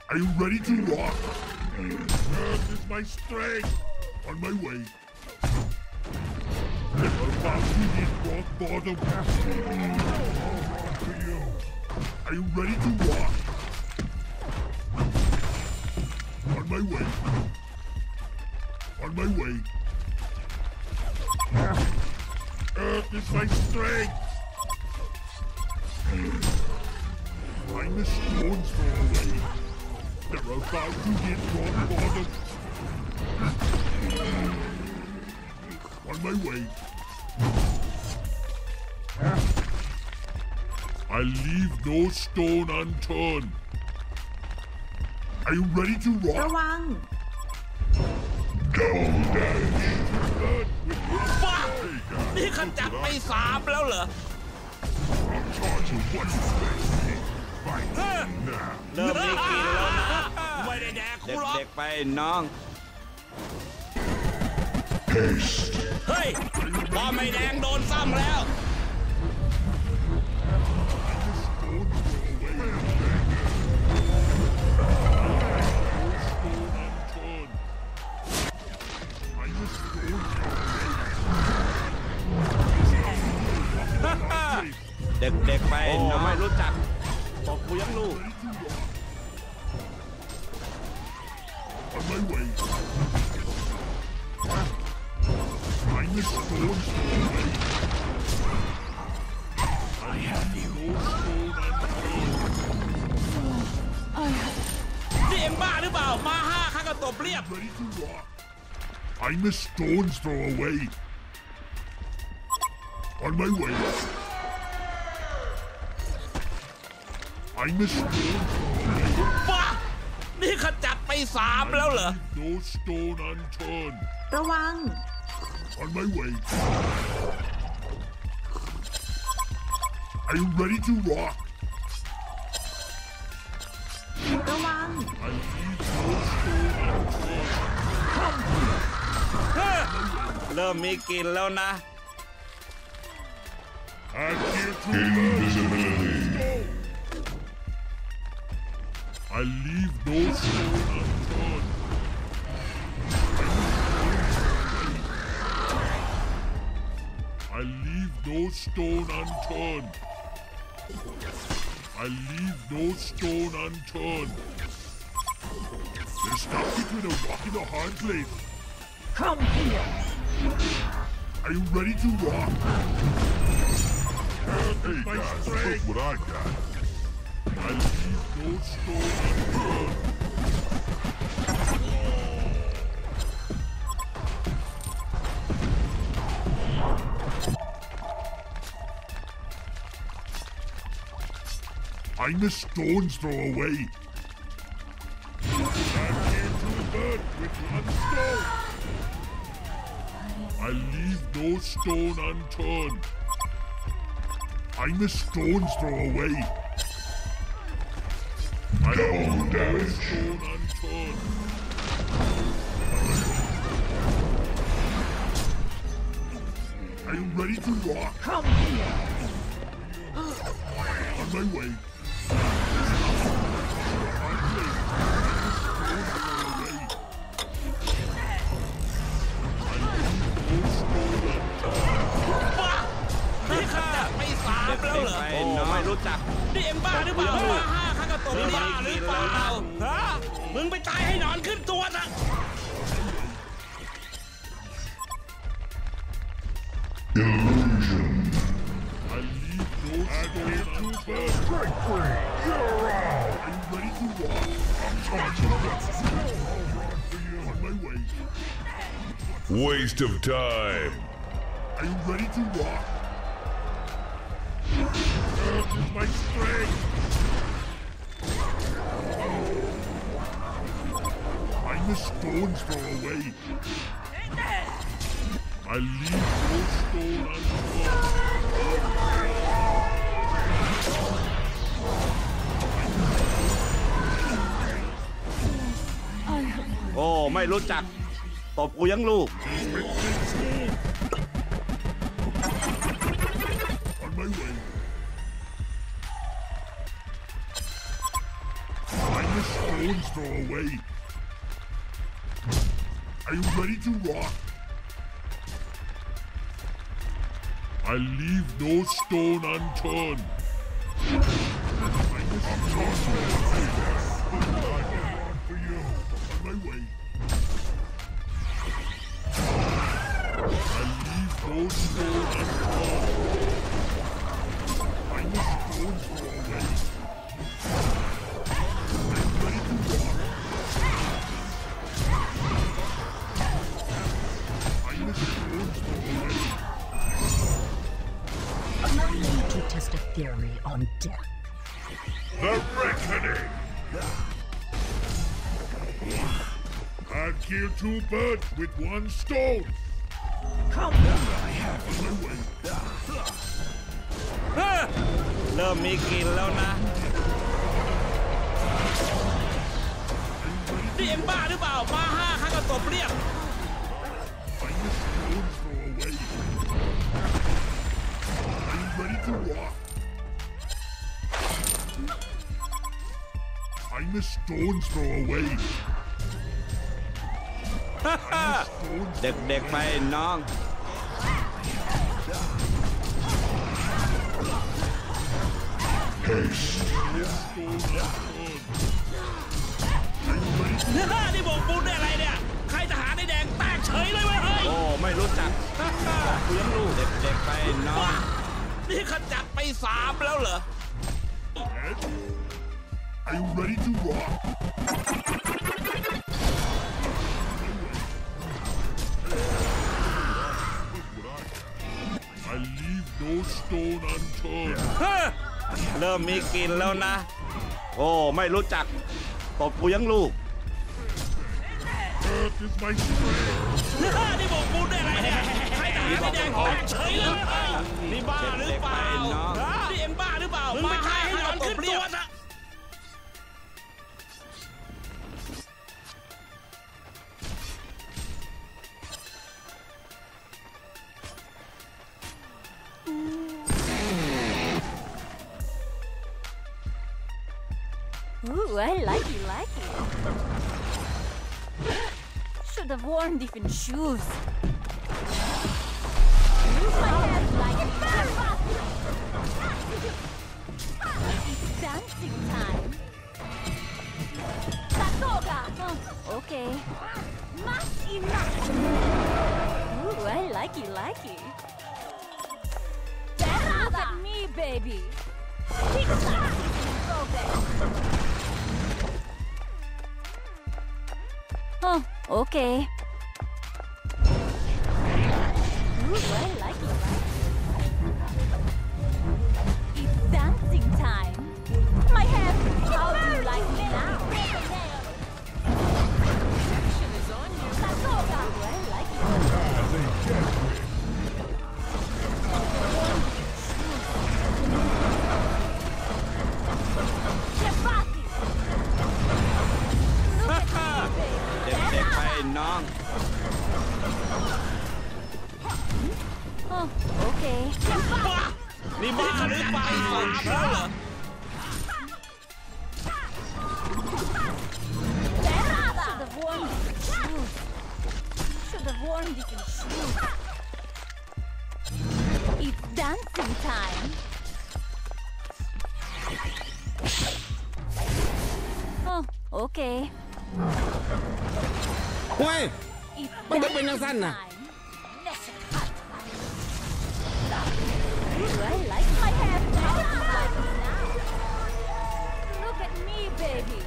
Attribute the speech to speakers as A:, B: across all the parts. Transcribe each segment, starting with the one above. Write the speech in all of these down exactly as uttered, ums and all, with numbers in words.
A: Are you ready to rock? Earth is my strength. On my way. Never about to hit rock bottom. Are you ready to rock? On my way. On my way. Earth is my strength. I'm the stones throw away. They're about to hit rock bottom. On my way. I leave no stone unturned. Are you ready to
B: ระ
A: rock?
B: วัง
A: Double dash. Earth with rock.
C: ฟ้า
A: Hey guys,
C: นี่ขจัดไปสามแล้วเหรอ
A: I'm charging what's his face. Fight now.
C: เริ่มได้กินแล้วนะ ไม่ได้แดกกูหรอก
D: เด็กๆไปน้อง
A: Haste.
C: เฮ้ยป้อมไม่แดงโดนซ้ำแล้ว
D: เด็กๆไป
C: โอ้
D: น้อง
C: ไม่รู้จักบอกกูยังลูก
A: On my way. I'm the stones away. I have you. No stone unturned.
C: นี่เอ็งบ้าหรือเปล่า มาห้าข้าก็ตบเรียบ
A: Ready to rock. I'm the stones throw away. On my way. I'm the stones throw away.
C: ฟ้า นี่ขจัดไปสามแล้วเหรอ
A: No stone unturned.
B: ระวัง
A: On my way. Are you ready to rock?
B: ระวัง
A: I leave no stone unturned.
C: เริ่มมีกลินแล้วนะ
A: I'm here to invisibility. I leave no stone unturned. I leave no stone unturned. I leave no stone unturned. There's stuff between a rock and a hard place.
B: Come here.
A: Are you ready to rock? Hey guys, look what I got. I leave no stone unturned. I'm the stones throw away. I'm here to burn with one stone. I leave no stone unturned. I'm the stones throw away. I leave no stone unturned. Are you ready to rock?
B: Come here.
A: On my way.
C: นี่ขจัดไปสามแล้วเหรอ
D: ไป
C: โอ้
D: น้อง
C: ไม่รู้จัก นี่เอ็งบ้าหรือเปล่า มาห้าข้าก็ตบเรียบหรือเปล่า ฮะ มึงไปตายให้นอนขึ้นตัวนะ
A: I leave no stone unturned. Break free! You're out! Are you ready to rock? I'm charging what's on my way.
E: Waste of time.
A: Are you ready to rock? Earth is my strength. I'm the stones throw away. I leave no stone unturned.
B: I have
C: โอ้ ไม่รู้จัก ตบกูยังลูก
A: On my way. I'm the stone stone's throw away. Are you ready to rock? I leave no stone unturned. I'm tossing for you. On my way. I leave no stone unturned. I'm a stone's throw away. I'm ready to rock. I'm a stone's throw away.
B: Allow me to test a theory on death.
A: The Reckoning! I've killed two birds with one stone!
B: Come
A: On my way.
C: เฮ้อเริ่มมีกลิ่นแล้วนะนี่เอ็งบ้าหรือเปล่ามาห้าข้าก็ตบเรียบ
A: I'm a stone's throw away. Are you ready to rock? I'm a stone's throw away.
D: เด็กๆไปน้อง
C: นี่บอกปูนได้อะไรเนี่ย ใครทหารในแดงแตกเฉยเลยเว้ยเฮ้ย
D: โอ้ไม่รู้จักเลี้ยงลูกเด็กๆไปน้อง
C: ว้านี่ขจัดไปสามแล้วเหรอ
A: Ed? Are you ready to rock? I leave no stone unturned.
C: เฮ้อ
D: เริ่มมีกลิ่นแล้วนะ โอ้ไม่รู้จักตบกูยังลูก
A: Earth is my strength.
C: นี่บอกปูนได้อะไรเนี่ย ใครทหารในแดงแตกเฉยเลยเว้ยนี่บ้าหรือเปล่าฮะนี่เอ็งบ้าหรือเปล่ามาห้าให้นอนขึ้นตัวนะ
B: Ooh, I like it, like it. Should have worn different shoes. Use my hands like it. It's dancing time. Satoga! Oh, okay. Mas enough. Ooh, I like it, like it. Look at me, baby. Kick that. Go there. Oh, okay. Ooh, I like it, like it. It's dancing time. My hair, how do you like me now? Action is on you. Satoga. Ooh, I like it. Chapati. Look at me, baby.
D: เด็กๆไปน้อง
B: Oh, okay.
C: บ้านี่บ้าหรือเปล่าสามแล้วเหรอ
B: Should have worn different shoes. Should have worn different shoes. It's dancing time. Oh, okay.
F: เฮ้ย
B: It's
F: มันก็เป็นจังซั่นน่ะ
B: time. Ooh, I like my hair. How do you like it now? Look at me, baby.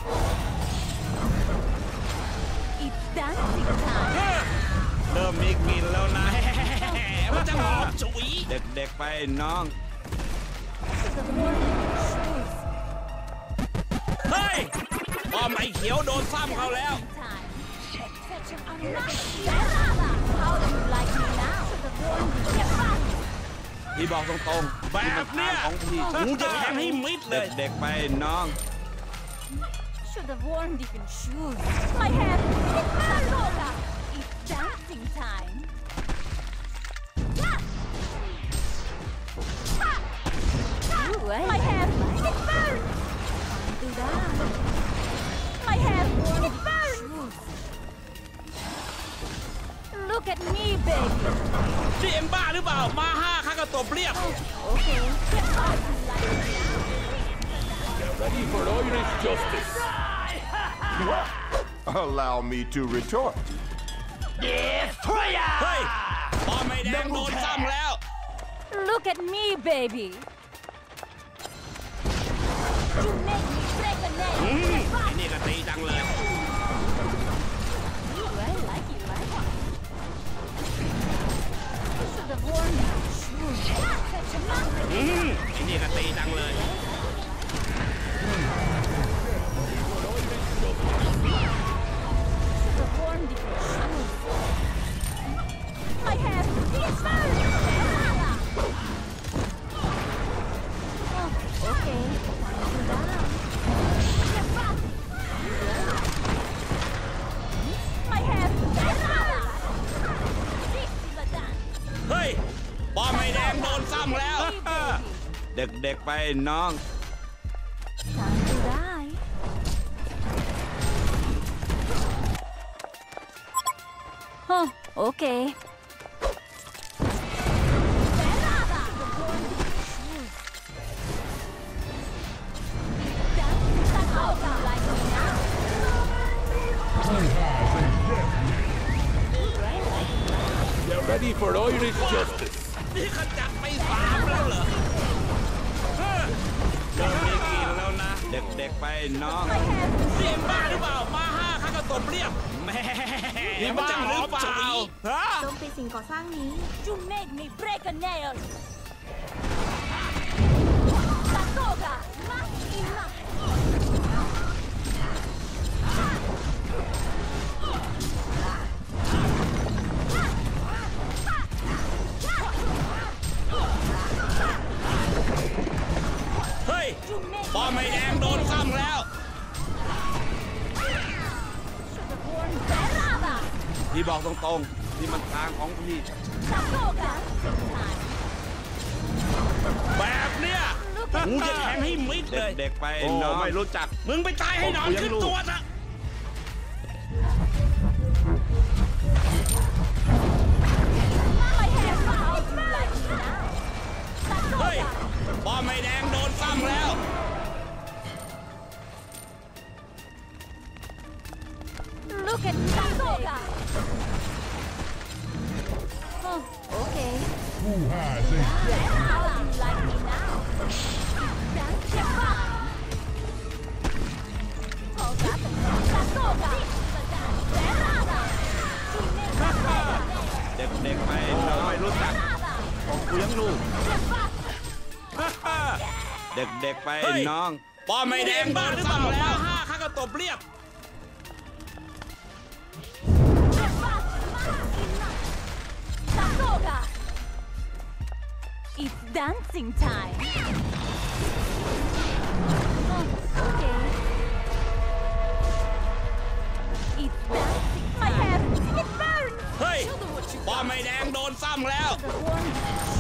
B: It's dancing time.
D: เริ่มมีกลิ่นแล้วนะ
C: แหมมันจะหอมฉุย
D: เด็กๆไปน้อง
B: Should have worn different shoes.
C: เฮ้ยป้อมไอ้เขียวโดนซ้ำเขาแล้ว
B: Time. Such an unlucky. How do you like me now? Should have worn different shoes.
D: พี่บอกตรงๆ
C: แบบเนี้ย
D: ของพี่
C: กูจะแทงให้มิดเลย
D: เด็กๆไปน้อง
B: Should have worn different shoes. My hair. Satoga. It's dancing time. Ooh, I my hair. Do that. have worn it burns. Look at me, baby.
C: นี่เอ็งบ้าหรือเปล่ามาห้าข้าก็ตบเรียบ
B: Okay. Get out of life.
E: Ready for Irish justice.
A: Allow me to retort.
C: เฮ้ยบอลไม่แดงโดนซ้ำแล้ว
B: Look at me, baby. You make me break a nail.
C: อืมไอ้นี่ก็ตีจังเลย
B: You right, like it, right? You should have worn your shoes. Such a monkey.
C: อืมไอ้นี่ก็ตีจังเลย
B: Should have worn different shoes. I have this one. Oh, okay. Calm down. Get back. I have this one. This is a dance.
C: เฮ้ยบอลไม่แดงโดนซ้ำแล้ว
B: Me, baby.
D: เด็กๆไปน้อง
B: Time to die. Oh, okay.
E: Get ready for Irish justice.
C: นี่ขจัดไปสามแล้วเหรอเฮ้ย
D: เริ่มมีกลินแล้วนะ เด็กๆไปน้อง
C: นี่เอ็งบ้าหรือเปล่ามาห้าข้าก็ตบเรียบแหม่นี่บ้าหรือเปล่าฮะ
F: โจมตีสิ่งก่อสร้างนี้
B: You made me break a nail. Sakoga, Makina.
C: เฮ้ยบอลไม่แดงโดนซ้ำแล้ว
B: Should have worn Berada.
D: พี่บอกตรงๆนี่มันทางของพี่
B: Sakoga.
C: แบบเนี้ยกูจะแทงให้มิดเลย
D: เด็กๆไป
C: โอ้
D: น้องไม่รู้จัก
C: มึงไปตายให้นอนขึ้นตัวซะ
B: I have found life now.
C: เฮ้ย
B: Sakoga.
C: บอลไม่แดงโดนซ้ำแล้ว
B: Look at me, Sakoga. Oh, okay.
A: Who has a
B: How do you like me now? That's your fun. Hold up. Sakoga. Berada. You make me break a nail.
D: เด็กๆไปน้องไม่รู้จัก
B: Berada.
D: ของกูยังลูก
B: Get back.
D: เด็กๆไป
C: เฮ้ย
D: น้อง
C: บอลไม่แดงบ้าหรือเปล่ามาห้าข้าก็ตบเรียบ
B: Get back. Sakoga. It's dancing time. Oh, okay. It's dancing. My hair, it burns.
C: เฮ้ย บอลไม่แดงโดนซ้ำแล้ว
B: The warm